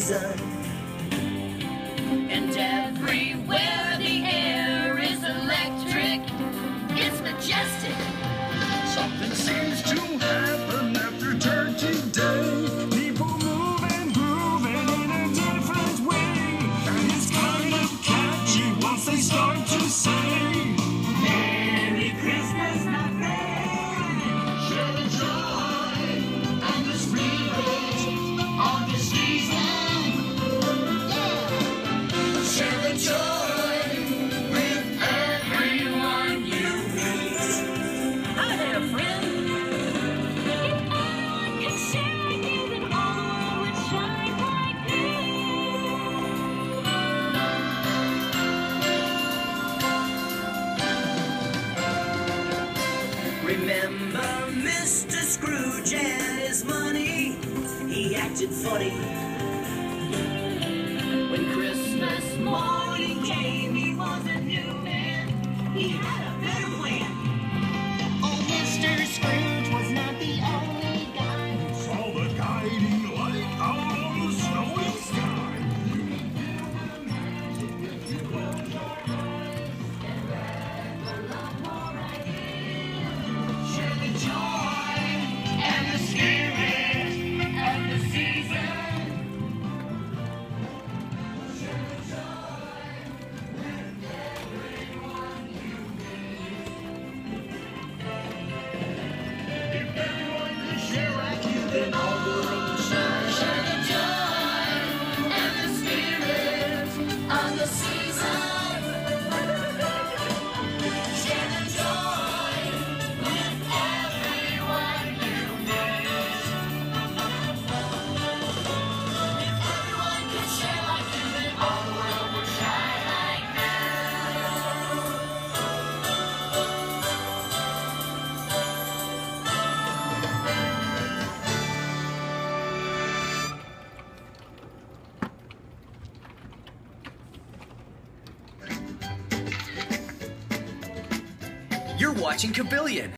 season. And everywhere the air is electric, it's majestic. Something seems to happen after Turkey Day. People move and grooving in a different way, and it's kind of catchy once they start to say, Merry Christmas, my friend. Share the joy and the spirit of the season. Yeah. Share the joy with everyone you meet. Hi there, friend. Remember Mr. Scrooge and his money? He acted funny. When Christmas morning came, he was a new man. He had a better plan. Oh, Mr. Scrooge was not the only guy who Saw the guiding light out on the snowy sky. Share the joy and the spirit of the season. Share the joy with everyone you meet. If everyone could share like you, then all the world would shine. Share the joy and the spirit of the season. Share the joy with everyone you meet. If everyone could share like you, then all the world would shine like now. You're watching Kabillion.